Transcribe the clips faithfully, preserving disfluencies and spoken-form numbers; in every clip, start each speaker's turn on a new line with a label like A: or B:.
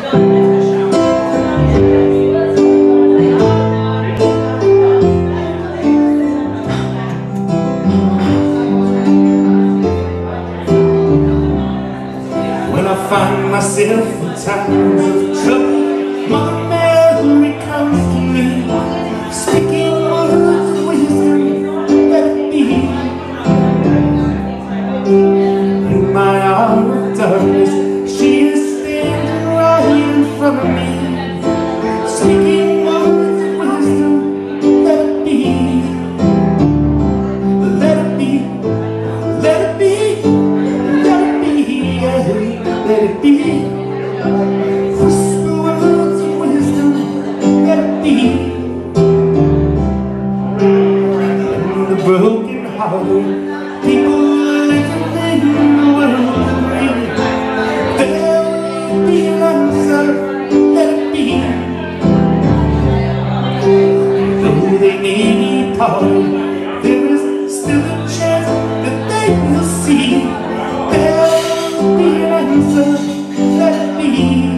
A: Find myself in times of trouble, Mother Mary comes to me, speaking words of wisdom, let it be. In my hour of darkness, she is standing right in front of me, speaking words of wisdom, let it be. Let it be, let it be, let it be, yeah. Let it be, whisper words of wisdom, let it be. And the broken hearted people living in the world agree, there'll be an answer, let it be. Though they may be parted, there is still a chance that they will see. There'll be an answer, let it be.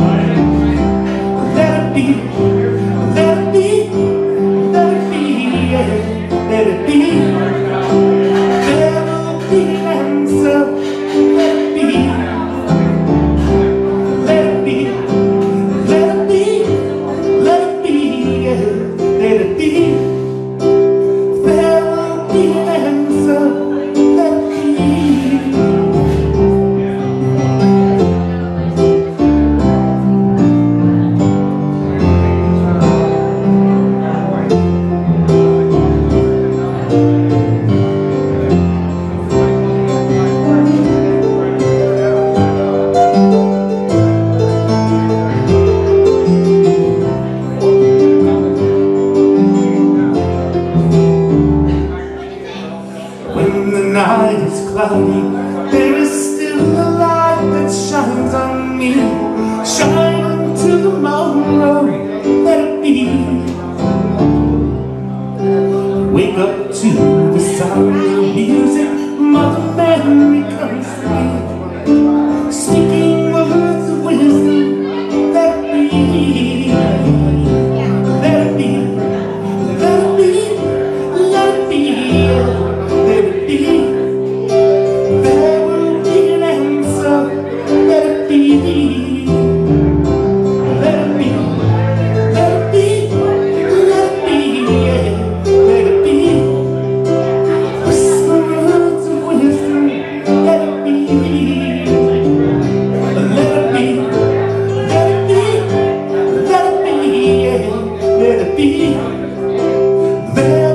A: Let it be, let it be, let it be, yeah. Let it be. There'll be an answer, let it be. Let it be, let it be, let it be, yeah. Let it be. There'll be an answer, let it be. When the night is cloudy, there is still a light that shines on me. Shine until tomorrow, let it be. Wake up to the sound of music, Mother Mary comes to me, speaking words of wisdom, let it be. Let it be, let it be, let it be. Let it be. There will be an answer, let it be. Let it be, let it be, let it be, yeah. Let it be. Whisper words of wisdom, let it be. Let it be, let it be, let it be, yeah. Let it be. There